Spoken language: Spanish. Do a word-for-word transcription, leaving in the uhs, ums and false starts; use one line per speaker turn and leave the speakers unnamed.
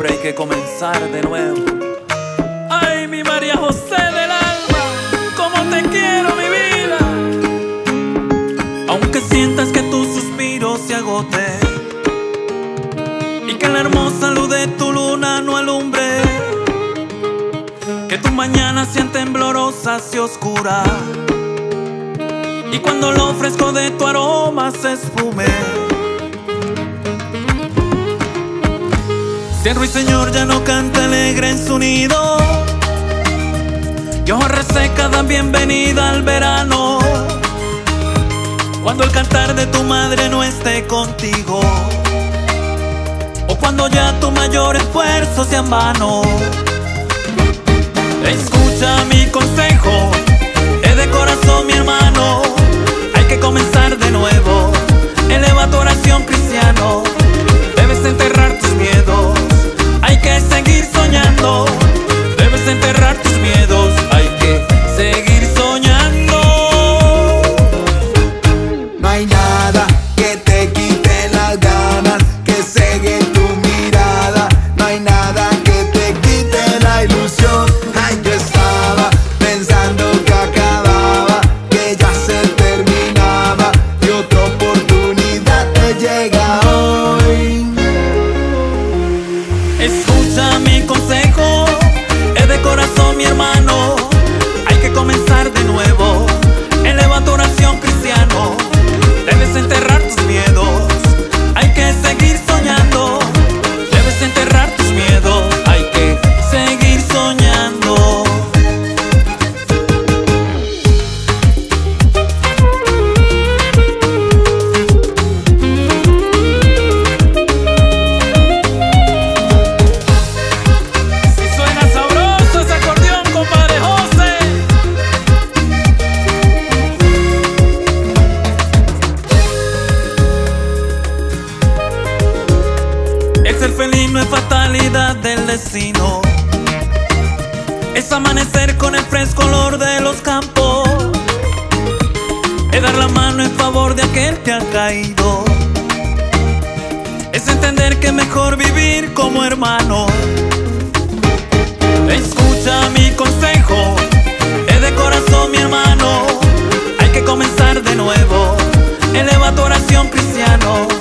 siempre hay que comenzar de nuevo. Ay, mi María José del alma, cómo te quiero, mi vida. Aunque sientas que tu suspiro se agote y que la hermosa luz de tu luna no alumbre, que tus mañanas sean temblorosas y oscuras, y cuando lo fresco de tu aroma se esfume. Si el ruiseñor ya no canta alegre en su nido y hojas resecas dan bienvenida al verano, cuando el cantar de tu madre no esté contigo, o cuando ya tu mayor esfuerzo sea en vano, escucha mi consejo, es de corazón mi hermano. Hay que comenzar de nuevo, eleva tu oración cristiano. Debes enterrar tus miedos, hay que seguir soñando. Debes enterrar tus miedos, hay que seguir soñando.
No hay nada que te quite las ganas, que cegue tu mirada. No hay nada que te quite la ilusión. Ay, yo estaba pensando que acababa, que ya se terminaba y otra oportunidad te llega hoy.
Escucha mi consejo, es de corazón mi hermano. Hay que comenzar de nuevo, eleva tu oración cristiano. Debes enterrar tus miedos, hay que seguir soñando. Debes enterrar tus miedos, hay que seguir soñando. Si suena sabroso ese acordeón, compadre José. El ser feliz no es fatalidad del destino, es amanecer con el fresco olor de los campos, es dar la mano en favor de aquel que ha caído, es entender que es mejor vivir como hermano. Escucha mi consejo, es de corazón mi hermano. Hay que comenzar de nuevo, eleva tu oración cristiano.